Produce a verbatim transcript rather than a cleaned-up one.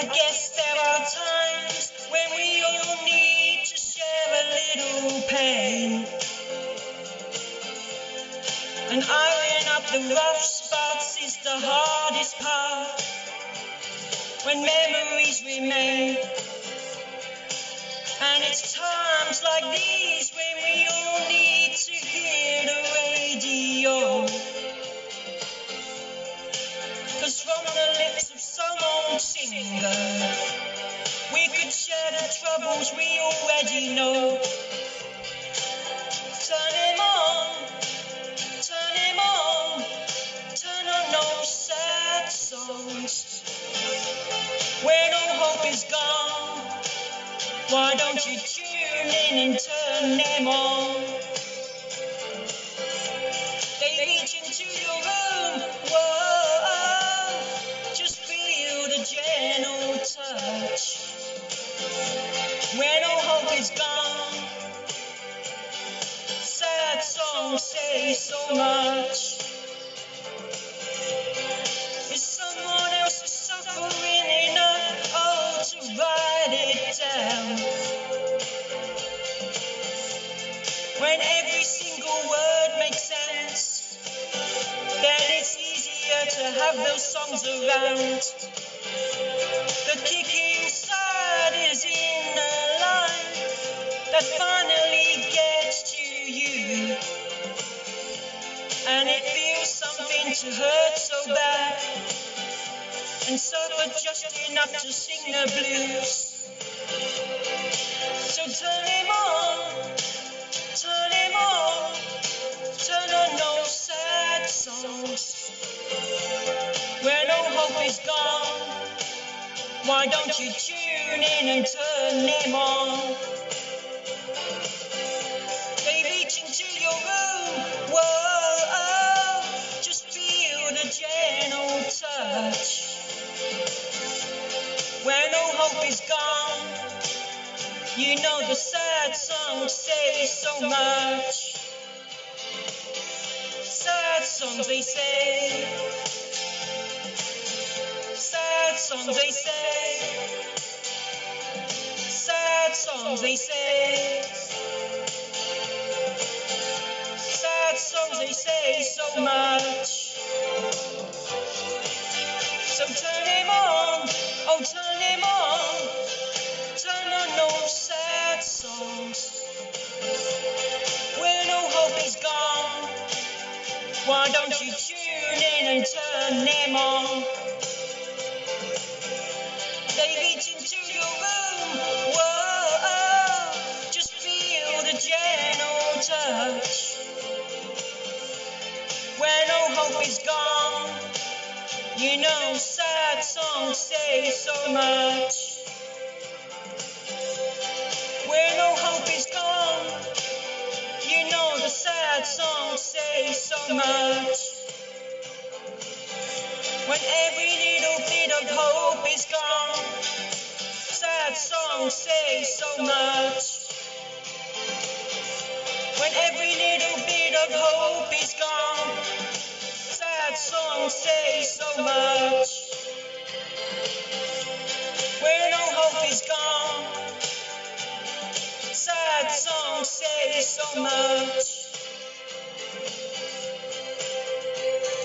I guess there are times when we all need to share a little pain and iron up the rough spots is the hardest part when memories remain. And it's times like these when we all need to hear the radio, 'cause from the lips of some old singer we could share the troubles we already know. Turn him on, turn him on, turn on those sad songs. When all hope is gone, why don't you tune in and turn them on? They reach into your room, whoa, just feel the gentle touch. When all hope is gone, sad songs say so much. Is someone else suffering enough, oh, to write it down? When every single word makes sense, then it's easier to have those songs around. The kick inside is in the line that finally gets to you, and it feels something to hurt so bad and suffer just enough to sing the blues. So turn him on, turn him on, turn on those sad songs. When all hope is gone, why don't you tune in and turn them on? They reach into your room, whoa, just feel the gentle touch. When all hope is gone, you know the sad songs say so much. Sad songs they say, sad songs they say, sad songs they say, sad songs they say so much. So turn him on, oh turn him on, turn on those sad songs. When all hope is gone, why don't you tune in and turn them on? They reach into your room, whoa, just feel the gentle touch. When all hope is gone, you know sad songs say so much. When all hope is gone, you know the sad songs say so much. When every little bit of hope is gone, sad songs say so much. When every little bit of hope is gone, sad songs say so much. When all hope is gone, sad songs say so much.